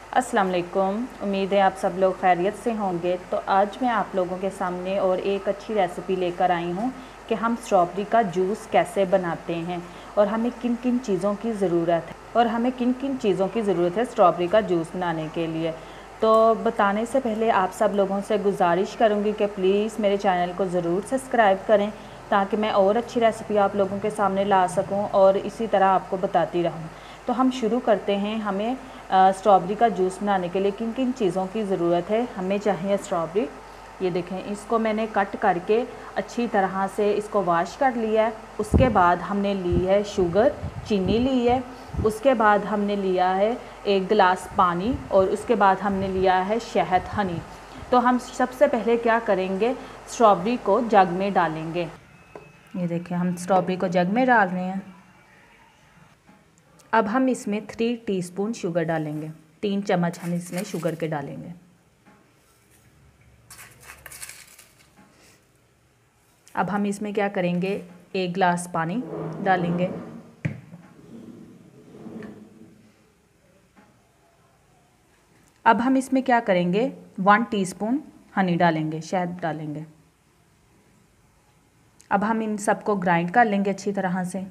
अस्सलाम वालेकुम। उम्मीद है आप सब लोग खैरियत से होंगे। तो आज मैं आप लोगों के सामने और एक अच्छी रेसिपी लेकर आई हूँ कि हम स्ट्रॉबेरी का जूस कैसे बनाते हैं और हमें किन किन चीज़ों की ज़रूरत है स्ट्रॉबेरी का जूस बनाने के लिए। तो बताने से पहले आप सब लोगों से गुजारिश करूँगी कि प्लीज़ मेरे चैनल को ज़रूर सब्सक्राइब करें ताकि मैं और अच्छी रेसिपी आप लोगों के सामने ला सकूं और इसी तरह आपको बताती रहूं। तो हम शुरू करते हैं। हमें स्ट्रॉबेरी का जूस बनाने के लिए किन किन चीज़ों की ज़रूरत है। हमें चाहिए स्ट्रॉबेरी। ये देखें, इसको मैंने कट करके अच्छी तरह से इसको वॉश कर लिया है। उसके बाद हमने ली है शुगर, चीनी ली है। उसके बाद हमने लिया है 1 गिलास पानी और उसके बाद हमने लिया है शहद, हनी। तो हम सबसे पहले क्या करेंगे, स्ट्रॉबेरी को जग में डालेंगे। ये देखिए, हम स्ट्रॉबेरी को जग में डाल रहे हैं। अब हम इसमें 3 टीस्पून शुगर डालेंगे। 3 चम्मच हम इसमें शुगर के डालेंगे। अब हम इसमें क्या करेंगे, 1 गिलास पानी डालेंगे। अब हम इसमें क्या करेंगे, 1 टीस्पून हनी डालेंगे, शहद डालेंगे। अब हम इन सबको ग्राइंड कर लेंगे अच्छी तरह से।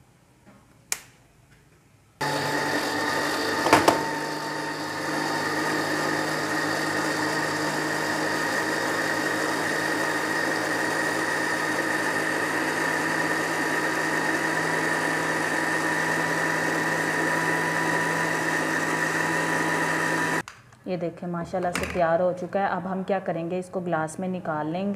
ये देखें, माशाल्लाह से तैयार हो चुका है। अब हम क्या करेंगे, इसको ग्लास में निकाल लेंगे।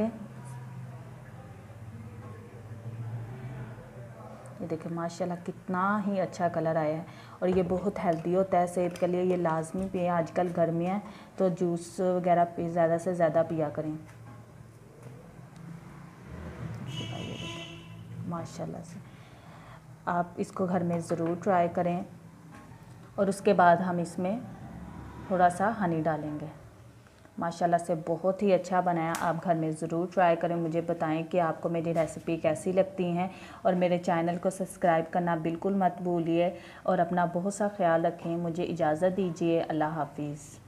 ये देखें, माशाल्लाह कितना ही अच्छा कलर आया है और ये बहुत हेल्दी होता है सेहत के लिए। ये लाजमी पिए, आजकल गर्मी है तो जूस वगैरह ज़्यादा से ज़्यादा पिया करें। माशाल्लाह से आप इसको घर में ज़रूर ट्राई करें। और उसके बाद हम इसमें थोड़ा सा हनी डालेंगे। माशाल्लाह से बहुत ही अच्छा बनाया। आप घर में ज़रूर ट्राई करें। मुझे बताएं कि आपको मेरी रेसिपी कैसी लगती हैं और मेरे चैनल को सब्सक्राइब करना बिल्कुल मत भूलिए और अपना बहुत सा ख्याल रखें। मुझे इजाज़त दीजिए। अल्लाह हाफिज़।